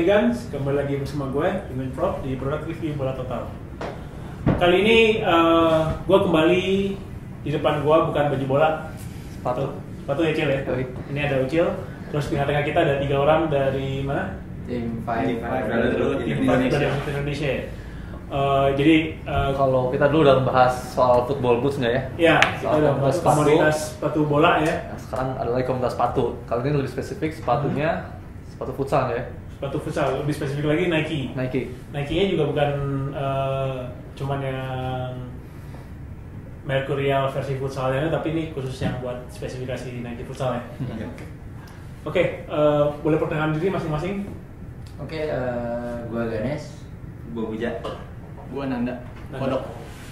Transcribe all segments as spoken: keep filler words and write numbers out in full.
Hooligans, kembali lagi bersama gue, Imin Prof di Product Review Bola Total. Kali ini uh, gue kembali di depan gue bukan baju bola, sepatu, sepatu Ucil ya. Yoi. Ini ada Ucil, terus di tengah kita ada tiga orang dari mana? Tim Five Brotherhood Tim Indonesia. Brotherhood Indonesia. Ya. Uh, jadi uh, Kalau kita dulu udah bahas soal football boots nggak ya? ya kita Soal udah bahas sepatu. komunitas sepatu bola ya, Nah, sekarang ada lagi komunitas sepatu. Kali ini lebih spesifik sepatunya sepatu futsal ya, sepatu futsal. Lebih spesifik lagi Nike. Nike. Nike-nya juga bukan uh, cuman yang Mercurial versi futsalnya, tapi ini khusus yang buat spesifikasi Nike futsal ya. Iya. Oke, uh, boleh perkenalkan diri masing-masing. Oke, eh, gua Ganes. Gua Buja. Gua Nanda. Nanda. Kodok.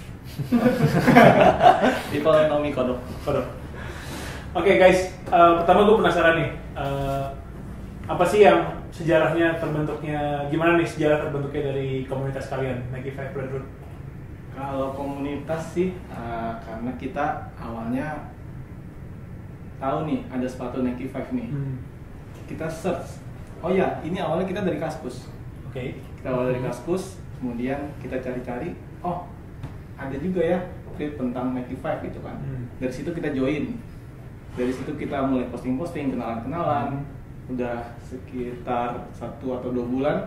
People know me Kodok. Kodok. Oke guys, uh, pertama gue penasaran nih, uh, apa sih yang sejarahnya terbentuknya, gimana nih sejarah terbentuknya dari komunitas kalian, Nike Five Brotherhood? Kalau komunitas sih, eh, karena kita awalnya tahu nih ada sepatu Nike Five nih. Hmm. Kita search. Oh ya, ini awalnya kita dari Kaskus. Oke. Kita awal dari Kaskus, kemudian kita cari-cari. Oh, ada juga ya tweet tentang Nike Five gitu kan. Hmm. Dari situ kita join. Dari situ kita mulai posting-posting, kenalan-kenalan. Udah sekitar satu atau dua bulan.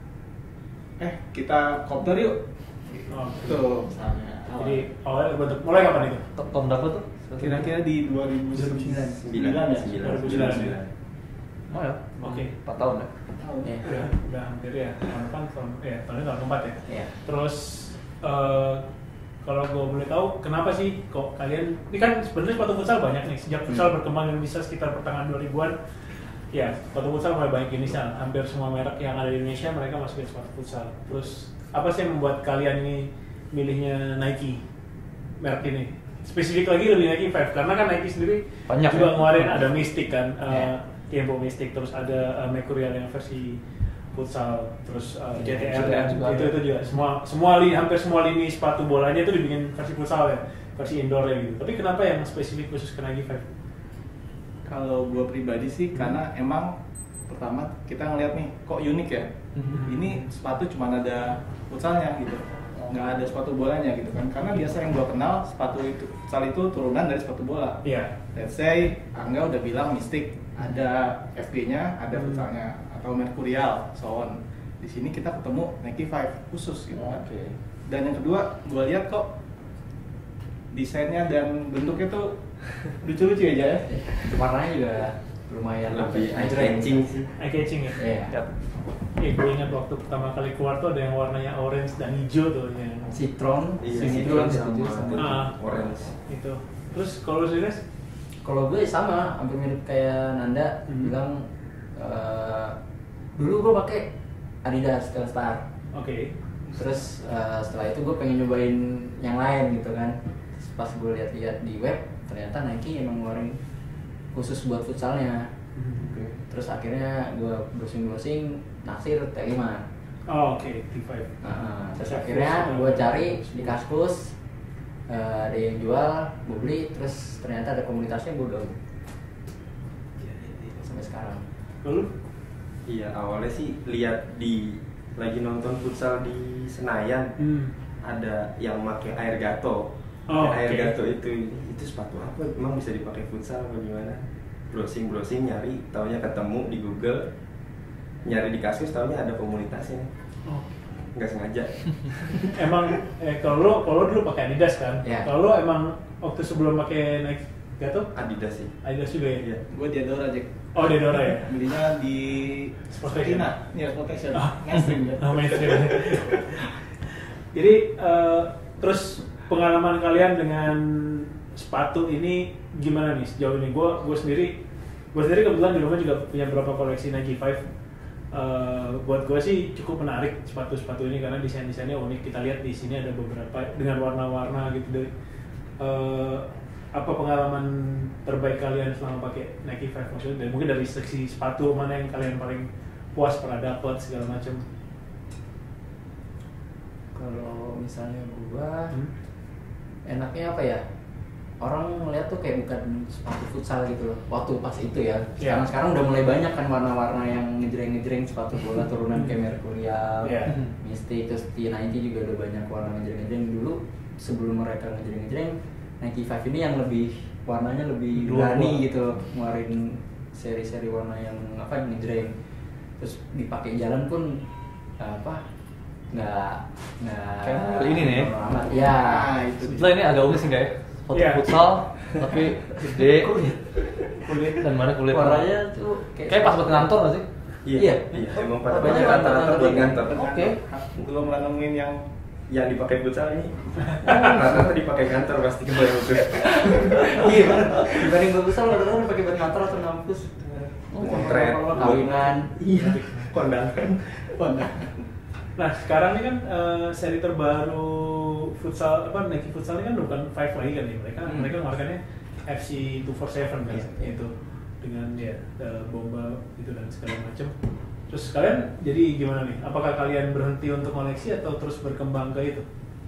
Eh, kita kopdar yuk. Oh. Tuh, misalnya. Jadi awalnya terbentuk, mulai kapan itu? T- Tahun berapa tuh? Kira-kira di dua ribu sembilan. Sembilan ya? dua ribu sembilan. Oh ya, Oke. empat tahun ya. Tahun ya. Udah, udah hampir ya, tahun depan, tahun, ya, tahun ini tahun keempat ya. Iya. Terus eh, kalau gue boleh tahu, kenapa sih kok kalian, ini kan sebenarnya sepatu futsal banyak nih, sejak futsal Hmm. berkembang di Indonesia sekitar pertengahan dua ribuan, ya sepatu futsal mulai banyak inisial, hampir semua merek yang ada di Indonesia mereka masukin sepatu futsal. Terus apa sih yang membuat kalian ini milihnya Nike, merek ini? Spesifik lagi lebih Nike Five, karena kan Nike sendiri Banyak juga ya? ngeluarin ada Mystic kan, Iya. uh, Tiempo Mystic, terus ada uh, Mercurial yang versi futsal, terus uh, J T R J T R dan juga itu ada. itu juga semua semua li, hampir semua lini sepatu bolanya itu dibikin versi futsal ya, versi indoor ya gitu. Tapi kenapa yang spesifik khusus ke Nike Five? Kalau gue pribadi sih, Hmm. karena emang pertama kita ngeliat nih, kok unik ya. Hmm. Ini sepatu cuma ada futsalnya gitu, nggak ada sepatu bolanya gitu kan. Karena biasa yang gue kenal sepatu itu futsal itu turunan dari sepatu bola. Iya. Let's say Angga udah bilang Mystic, ada F B-nya, ada Hmm. futsalnya, atau Mercurial, so on. Di sini kita ketemu Nike Five khusus gitu kan. Oke. Dan yang kedua, gue lihat kok desainnya dan bentuknya tuh lucu-lucu aja ya. Warnanya juga lumayan Lebih apa ya, eye-catching sih. Eye catching ya. Iya. Yap. Iya, gue ingat waktu pertama kali keluar tuh ada yang warnanya orange dan hijau tuh yang Citron, Iya, Citron Citron sama sama Ah. orange. itu. Terus kalau lu sendiri? Kalau gue sama, hampir mirip kayak Nanda Hmm. bilang eh, dulu gue pakai Adidas Telstar. Oke. Terus eh, setelah itu gue pengen nyobain yang lain gitu kan. Terus pas gue lihat-lihat di web, ternyata Nike emang ngeluarin khusus buat futsalnya. Terus akhirnya gue browsing-browsing naksir T lima. Oh, oke, T lima. Nah, terus akhirnya gue cari di Kaskus, eh, ada yang jual, gue beli, terus ternyata ada komunitasnya, gue gabung sampai sekarang. Lalu? Iya, awalnya sih lihat di lagi nonton futsal di Senayan, Hmm. ada yang pakai air gato. Oh, air oke. gato itu itu sepatu apa? Emang bisa dipakai futsal atau gimana? Browsing browsing nyari, taunya ketemu di Google, nyari di Kaskus, taunya ada komunitasnya. Oh. Nggak sengaja. Emang eh, kalau lo kalau lo dulu pakai Adidas kan? Iya. Kalau lo emang waktu sebelum pakai Nike Gato Adidas sih. Adidas juga ya? Iya. Gue di Adora Jack. Oh, di Dora ya? Belinya di Sportation. Sportina. Iya, Sportation. Ah. Mainstream ya. Oh, mainstream. Jadi eh, terus pengalaman kalian dengan sepatu ini gimana nih sejauh ini? Gue gue sendiri gue sendiri kebetulan di rumah juga punya beberapa koleksi Nike Five. Eh, buat gue sih cukup menarik sepatu-sepatu ini karena desain-desainnya unik. Kita lihat di sini ada beberapa dengan warna-warna gitu dari eh, apa pengalaman terbaik kalian selama pakai Nike Five maksudnya? Dan mungkin dari seksi sepatu mana yang kalian paling puas pernah dapat segala macam. Kalau misalnya gua Hmm? enaknya apa ya? orang ngeliat tuh kayak bukan sepatu futsal gitu loh waktu pas itu ya. Yeah. Sekarang sekarang udah mulai banyak kan warna-warna yang ngejreng-ngejreng sepatu bola turunan kayak Mercurial, Yeah. Mystic, terus T sembilan puluh juga udah banyak warna ngejreng-ngejreng. Dulu sebelum mereka ngejreng-ngejreng, Nike Five ini yang lebih warnanya lebih Dua. berani gitu loh, ngeluarin seri-seri warna yang apa ngejreng. Terus dipakai jalan pun apa nggak nggak Kayak ini nih. amat. Ya. Nah, itu dia. Setelah ini agak unik sih guys. Foto Iya. futsal tapi gede Kulit. dan mana kulit. Warnanya tuh Kayak pas buat ngantor nggak sih? Iya, Iya. iya, emang pada Banyak pakai rata-rata kantor-kantor buat gitu. kantor. Oke. Belum pernah nemuin yang Yang dipakai futsal ini rata-rata dipakai kantor pasti kembali itu. Iya. Dibanding bagusan rata-rata dipakai buat kantor atau ngampus. Potret. Kawinan. Iya, kondangan. Nah sekarang ini kan eh, seri terbaru futsal apa Nike futsal ini kan bukan Five lagi kan ya, mereka Hmm. mereka mengeluarkannya F C dua forty seven kan, Iya. itu dengan ya eh, bomba itu dan segala macam. Terus kalian jadi gimana nih? Apakah kalian berhenti untuk koleksi atau terus berkembang ke itu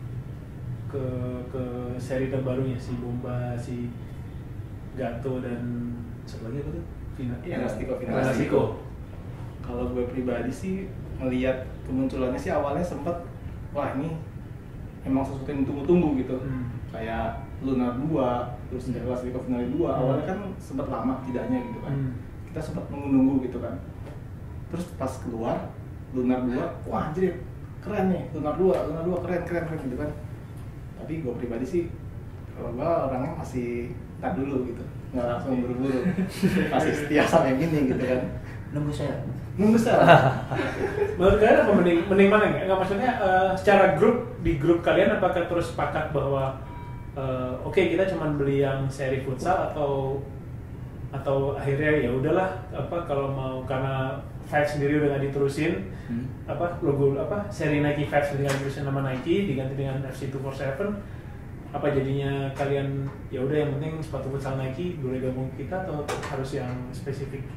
ke ke seri terbarunya si bomba, si Gato dan satu lagi apa tuh? Vina. Iya, Elastico, Vina. Elastico. kalau gue pribadi sih ngelihat kemunculannya sih awalnya sempet wah ini emang sesuatu yang tunggu-tunggu gitu. Hmm. Kayak Lunar dua, terus Hmm. Elastico Finale dua, Hmm. awalnya kan sempat lama tidaknya gitu kan. Hmm. Kita sempat menunggu gitu kan. Terus pas keluar Lunar dua, wah anjir keren nih, Lunar dua, Lunar dua keren keren keren gitu kan. Tapi gue pribadi sih kalau gue orangnya masih tak dulu gitu, nggak langsung buru-buru, masih setia sama yang ini gitu kan. Nunggu saya. Nunggu sih. Menurut kalian apa mending, mending mana nggak? Nggak maksudnya eh, secara grup di grup kalian apakah terus sepakat bahwa eh, oke kita cuma beli yang seri futsal atau atau akhirnya ya udahlah apa kalau mau karena Five sendiri udah nggak diterusin Hmm. apa logo apa seri Nike Five sendiri nggak diterusin nama Nike diganti dengan F C dua forty seven apa jadinya kalian ya udah yang penting sepatu futsal Nike boleh gabung kita atau harus yang spesifik?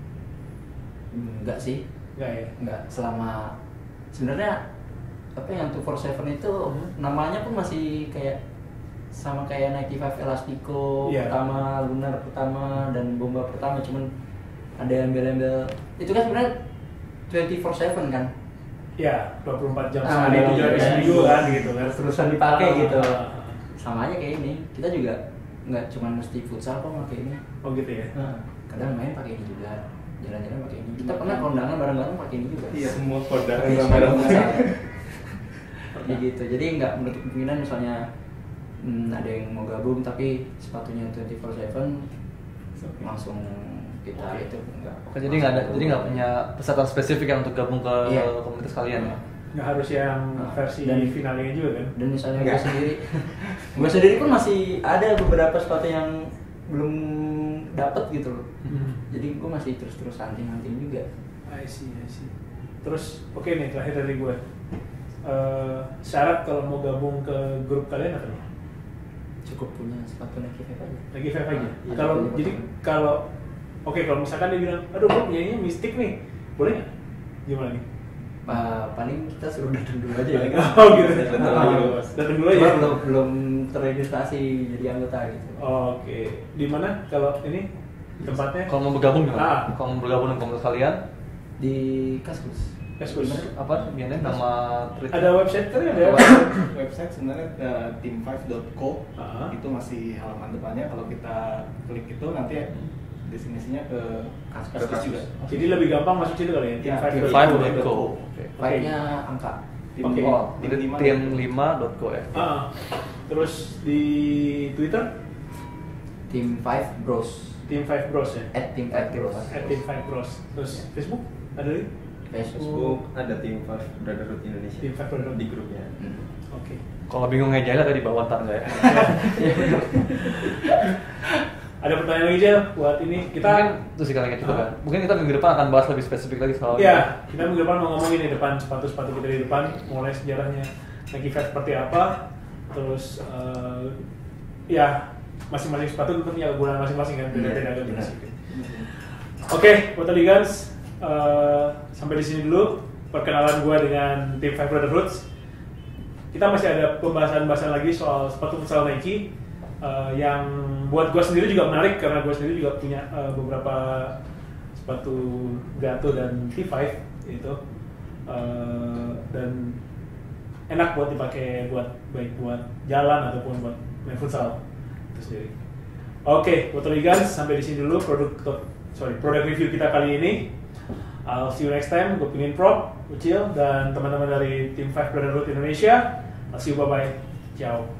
Enggak sih. Enggak ya? Enggak, selama sebenarnya apa yang dua forty seven itu Hmm. namanya pun masih kayak sama kayak Nike Five Elastico Iya. pertama, Lunar pertama dan Bomba pertama, cuman ada embel-embel itu kan sebenarnya dua puluh empat tujuh kan. Ya, dua puluh empat jam Ah, sehari, iya, tujuh hari iya. seminggu kan gitu kan. Terus-terusan dipakai Ah, gitu. ah, ah. Sama aja kayak ini. Kita juga nggak cuma mesti futsal kok pakai ini. Oh gitu ya. Kadang main pakai ini juga. Jalan-jalan pakai ini. Kita pernah kondangan bareng-bareng pakai ini juga. Iya. Semua kondangan Iya, bareng. Jadi gitu. Jadi nggak menutup kemungkinan misalnya hmm, ada yang mau gabung tapi sepatunya dua puluh empat tujuh langsung kita Oke. itu enggak. Oke, jadi nggak ada, jadi nggak punya peserta spesifik yang untuk gabung ke Iya. komunitas kalian ya? Nggak harus yang Ah, versi dan- finalnya juga kan. Dan misalnya gue Enggak. sendiri, gue sendiri pun masih ada beberapa sepatu yang belum dapet gitu loh. Hmm. Jadi gue masih terus-terus hunting-hunting juga. I see, I see. Terus oke nih terakhir dari gue. Eh, syarat kalau mau gabung ke grup kalian apa nih? Cukup punya sepatu Nike Five aja. Lagi Five aja. Iya, Kalau iya. jadi kalau oke kalau misalkan dia bilang, aduh gue punyanya Mystic nih, boleh nggak? Gimana nih? Pa- paling kita suruh datang dulu aja ya. Oh gitu. Datang Ah, dulu, Bos. Datang dulu Cuma aja. belum belum terregistrasi jadi anggota gitu. Oke. Di mana kalau ini tempatnya? Kalau mau bergabung gimana? Ah. Kalau mau bergabung dengan komunitas kalian, Di Kaskus. Kaskus. Gimana? apa biasanya nama tweet? Ada website kan ada? Website sebenarnya uh, team five dot co Ah. itu masih halaman depannya. Kalau kita klik itu nanti destinasinya ke Kaskus. Kaskus juga. Jadi lebih gampang masuk situ kali ya? Ya, Team team Five five dot dot co. co. Oke. Five-nya angka. Tim Oke. Oh, tim jadi lima. tim lima dot co ya. Ah, terus di Twitter Tim Five Bros. Team Five Bros ya. At Tim Five Bros. At Team Five Bros. Terus Facebook ada lagi? Facebook. Facebook ada tim Five Brotherhood Indonesia. Tim Five Brotherhood. di grupnya. Hmm. Oke. Kalau bingung ngejailnya tadi bawah ntar nggak ya? Ada pertanyaan lagi aja buat ini kita. Mungkin itu sih kalian gitu Ah. kan. Mungkin kita minggu depan akan bahas lebih spesifik lagi soal Ya, kita minggu depan mau ngomongin di depan sepatu-sepatu kita di depan, mulai sejarahnya Nike Five seperti apa, terus eh, ya masing-masing sepatu tentu punya kegunaan masing-masing kan, beda-beda Iya, agak benar. sedikit. Oke, buat tadi guys, eh, sampai di sini dulu perkenalan gue dengan tim Five Brotherhoods. Kita masih ada pembahasan-pembahasan lagi soal sepatu futsal Nike. uh, yang buat gue sendiri juga menarik karena gue sendiri juga punya uh, beberapa sepatu Gato dan T lima itu uh, dan enak buat dipakai buat baik buat jalan ataupun buat main futsal itu sendiri. Oke, buat Ligans sampai di sini dulu produk sorry produk review kita kali ini. I'll see you next time. Gue pingin Prop, Ucil dan teman-teman dari tim lima Brotherhood Indonesia. I'll see you, bye bye. Ciao.